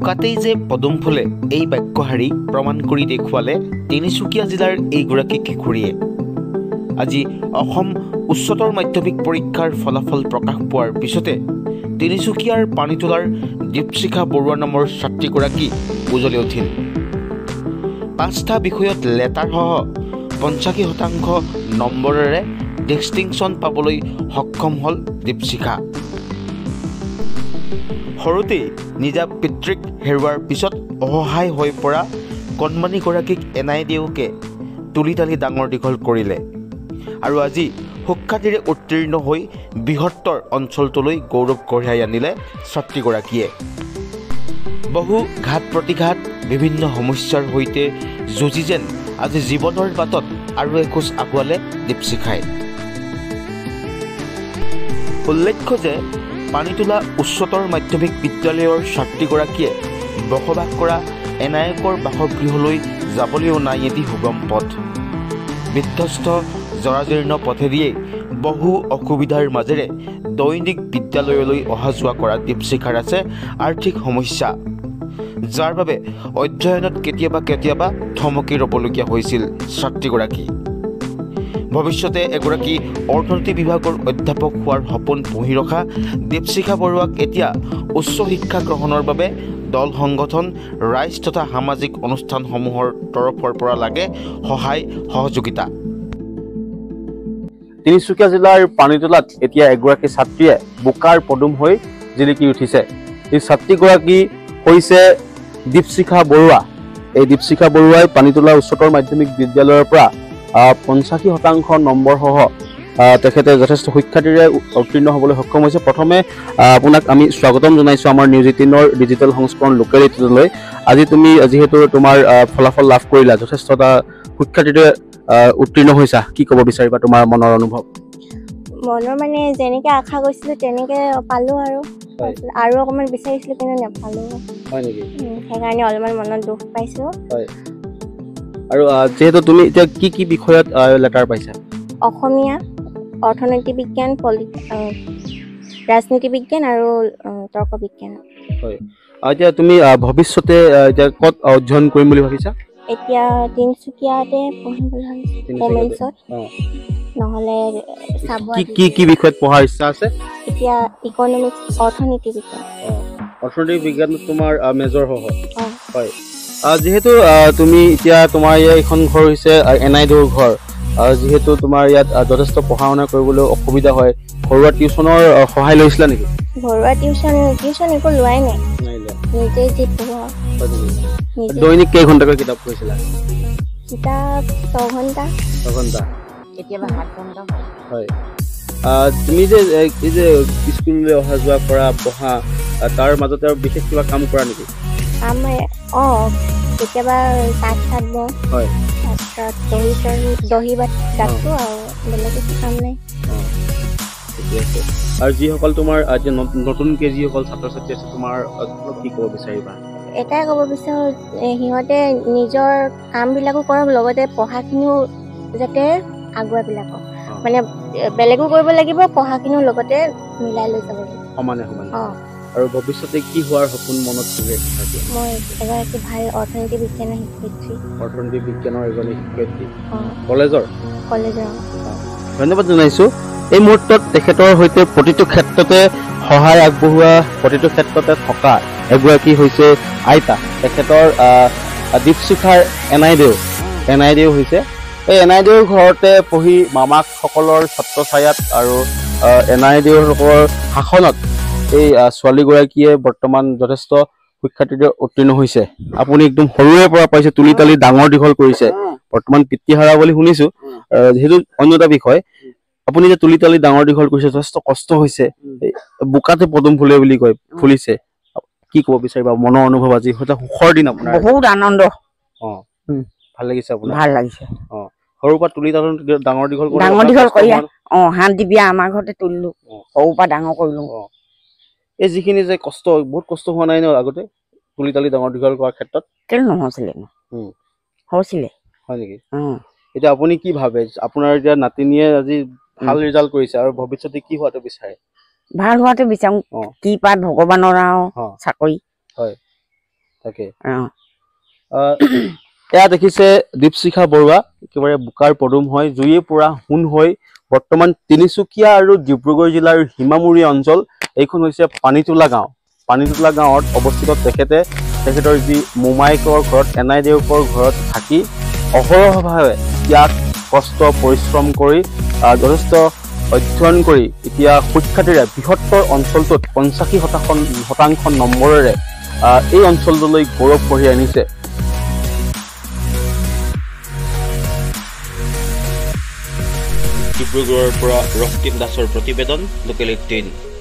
বোকাতেই যে পদুম ফুলে এই বাক্যশাৰী প্ৰমাণ কৰি দেখুৱালে তিনিচুকীয়া জিলাৰ এইগৰাকী কিশোৰীয়ে। আজি অসম উচ্চতৰ মাধ্যমিক পৰীক্ষাৰ ফলাফল প্ৰকাশ পোৱাৰ পিছতে তিনিচুকীয়াৰ পানীতোলাৰ দীপশিখা বৰুৱা নামৰ ছাত্ৰীগৰাকী উজলি উঠিল। 5টা বিষয়ত লেটাৰসহ 85% নম্বৰেৰে ডিষ্টিংশ্যন পাবলৈ সক্ষম হ'ল দীপশিখা। সৰুতেই নিজা পিতৃক হেৰুৱাৰ পিছত অসহায় হৈ পৰা কণমানিগৰাকীক এনাইদেউকে তুলি তালি ডাঙৰ দীঘল কৰিলে আৰু আজি সুখ্যাতিৰে উত্তীৰ্ণ হৈ বৃহত্তৰ অঞ্চলটোলৈ গৌৰৱ কঢ়িয়াই আনিলে ছাত্ৰীগৰাকীয়ে। বহু ঘাত প্ৰতিঘাত বিভিন্ন সমস্যাৰ সৈতে যুঁজি যেন আজি জীৱনৰ বাটত আৰু এখোজ আগুৱালে দীপশিখাই। উল্লেখ্য যে পানীতোলা উচ্চতৰ মাধ্যমিক বিদ্যালয়ৰ ছাত্ৰীগৰাকীয়ে বসবাস কৰা এনায়কৰ বাসগৃহলৈ যাবলৈও নাই এটি সুগম পথ। বিধ্বস্ত জৰাজীৰ্ণ পথেদিয়েই বহু অসুবিধাৰ মাজেৰে দৈনিক বিদ্যালয়লৈ অহা যোৱা কৰা দীপশিখাৰ আছে আৰ্থিক সমস্যা, যাৰ বাবে অধ্যয়নত কেতিয়াবা থমকি ৰ'বলগীয়া হৈছিল ছাত্ৰীগৰাকী। ভৱিষ্যতে এগৰাকী অৰ্থনীতি বিভাগৰ অধ্যাপক হোৱাৰ সপোন পুহি ৰখা দীপশিখা বৰুৱাক এতিয়া উচ্চ শিক্ষা গ্ৰহণৰ বাবে দল সংগঠন, ৰাইজ তথা সামাজিক অনুষ্ঠানসমূহৰ তৰফৰ পৰা লাগে সহায় সহযোগিতা। তিনিচুকীয়া জিলাৰ পানীতোলাত এতিয়া এগৰাকী ছাত্ৰীয়ে বোকাৰ পদুম হৈ জিলিকি উঠিছে। এই ছাত্ৰীগৰাকী হৈছে দীপশিখা বৰুৱা। এই দীপশিখা বৰুৱাই পানীতোলা উচ্চতৰ মাধ্যমিক বিদ্যালয়ৰ পৰা 85% নম্বৰসহ তেখেতে যথেষ্ট সুখ্যাতিৰে উত্তীৰ্ণ হ'বলৈ সক্ষম হৈছে। প্ৰথমে আপোনাক আমি স্বাগতম জনাইছোঁ আমাৰ নিউজ 18ৰ ডিজিটেল সংস্কৰণ লোকেলিটিলৈ। আজি তুমি যিহেতু তোমাৰ ফলাফল লাভ কৰিলা, যথেষ্ট এটা সুখ্যাতিৰে উত্তীৰ্ণ হৈছা, কি ক'ব বিচাৰিবা তোমাৰ মনৰ অনুভৱ? মনৰ মানে যেনেকৈ আশা কৰিছিলোঁ তেনেকৈ পালোঁ আৰু অকণমান বিচাৰিছিলোঁ কিন্তু নাপালোঁ। হয় নেকি? সেইকাৰণে অলপমান মনত দুখ পাইছোঁ। হয়। আৰু যিহেতু তুমি এতিয়া কি বিষয়ত লেটাৰ পাইছা? অসমীয়া, অৰ্থনৈতিক বিজ্ঞান, ৰাজনীতি বিজ্ঞান আৰু তৰ্ক বিজ্ঞান। হয়। এতিয়া তুমি ভৱিষ্যতে এতিয়া ক'ত অধ্যয়ন কৰিম বুলি ভাবিছা? এতিয়া তিনিচুকীয়াতে পঢ়িম বুলি ভাবিছোঁ, কমেন্সত। নহ'লে কি বিষয়ত পঢ়াৰ ইচ্ছা আছে? এতিয়া ইকনমিক্স, অৰ্থনীতি বিজ্ঞান। অৰ্থনৈতিক বিজ্ঞানত তোমাৰ মেজৰ হ'ব? হয়। যিহেতু তুমি এতিয়া তোমাৰ এইখন ঘৰ হৈছে এনাইদেউৰ ঘৰ, যিহেতু তোমাৰ ইয়াত যথেষ্ট পঢ়া শুনা কৰিবলৈ অসুবিধা হয়, ঘৰুৱা টিউচনৰ সহায় লৈছিলা নেকি? ঘৰুৱা টিউচন একো লোৱাই নাই, নিজেই যি পঢ়োৱা। দৈনিক কেইঘণ্টাকৈ কিতাপ পঢ়িছিলা? কিতাপ 6 ঘণ্টা, কেতিয়াবা 7 ঘণ্টা। হয়। তুমি যে এই যে স্কুললৈ অহা যোৱা কৰা, পঢ়া, তাৰ মাজতে আৰু বিশেষ কিবা কাম কৰা নেকি? কেতিয়াবা তাঁত বওঁ। হয়। তাৰপিছত দহি বাটো আৰু বেলেগ একো কাম নাই। ঠিকে আছে। আৰু যিসকল তোমাৰ নতুনকৈ যিসকল ছাত্ৰ ছাত্ৰী আছে, তোমাৰ কি ক'ব বিচাৰিবা? এটাই ক'ব বিচাৰোঁ, সিহঁতে নিজৰ কামবিলাকো কৰক, লগতে পঢ়াখিনিও যাতে আগুৱাই পেলাওক। মানে বেলেগো কৰিব লাগিব, পঢ়াখিনিও লগতে মিলাই লৈ যাব লাগিব সমানে। আৰু ভৱিষ্যতে কি হোৱাৰ সপোন মনত থাকে? মই এগৰাকী ভাল অৰ্থনীতি বিজ্ঞানৰ শিক্ষয়িত্ৰী। অৰ্থনীতি বিজ্ঞানৰ এজনী শিক্ষয়িত্ৰী কলেজৰ? ধন্যবাদ জনাইছোঁ। এই মুহূৰ্তত তেখেতৰ সৈতে প্ৰতিটো ক্ষেত্ৰতে সহায় আগবঢ়োৱা, প্ৰতিটো ক্ষেত্ৰতে থকা এগৰাকী হৈছে আইতা। তেখেতৰ দীপশিখাৰ এনাইদেউ হৈছে। এই এনাইদেউৰ ঘৰতে পঢ়ি মামাকসকলৰ ছত্ৰছায়াত আৰু এনাইদেউসকলৰ শাসনত এই ছোৱালীগৰাকীয়ে বৰ্তমান যথেষ্ট সুখ্যাতিৰে উত্তীৰ্ণ হৈছে। আপুনি একদম সৰুৰে পৰা পাইছে, তুলি তালি ডাঙৰ দীঘল কৰিছে। বৰ্তমান পিতৃহাৰা বুলি শুনিছোঁ, যিহেতু অন্য এটা বিষয়। আপুনি যে তুলি তালি ডাঙৰ দীঘল কৰিছে, যথেষ্ট কষ্ট হৈছে, বোকাতে পদুম ফুলে বুলি কয়, ফুলিছে। কি ক'ব বিচাৰিবা মনৰ অনুভৱ? আজি হয়তো সুখৰ দিন আপোনাৰ। বহুত আনন্দ। ভাল লাগিছে আপোনাৰ? ভাল লাগিছে। সৰুৰ পৰা তুলি তালি ডাঙৰ দীঘল কৰি হাত দিবিয়া আমাৰ ঘৰতে তুলিলো, সৰুৰ পৰা ডাঙৰ কৰিলো। এই যিখিনি যে কষ্ট, বহুত কষ্ট হোৱা নাই ন আগতে তুলি তালি ডাঙৰ দীঘল কৰাৰ ক্ষেত্ৰত? কেলে নহৈছিলে? হৈছিলে। হয় নেকি? এতিয়া আপুনি কি ভাবে, আপোনাৰ এতিয়া নাতিনীয়ে আজি ভাল ৰিজাল্ট কৰিছে আৰু ভৱিষ্যতে কি হোৱাটো বিচাৰে? ভাল হোৱাটো বিচাৰো। কি পায় ভগৱানৰ আৰু চাকৰি। হয়। তাকে অ এয়া দেখিছে দীপশিখা বৰুৱা একেবাৰে বোকাৰ পদুম হয় জুয়ে পুৰা হুন হৈ বৰ্তমান তিনিচুকীয়া আৰু ডিব্ৰুগড় জিলাৰ হিমামুৰি অঞ্চল এইখন হৈছে পানীতোলা গাঁও পানীতোলা গাঁৱত অৱস্থিত তেখেতৰ যি মোমায়েকৰ ঘৰত এনাই দেউকৰ ঘৰত থাকি অহৰহভাৱে ত্যাগ কষ্ট পৰিশ্ৰম কৰি যথেষ্ট অধ্যয়ন কৰি এতিয়া সুখ্যাতিৰে বৃহত্তৰ অঞ্চলটোত 85% নম্বৰেৰে এই অঞ্চলটোলৈ গৌৰৱ কঢ়িয়াই আনিছে ডিব্ৰুগড়ৰ পৰা ৰক্তিম দাসৰ প্ৰতিবেদন লোকেল 18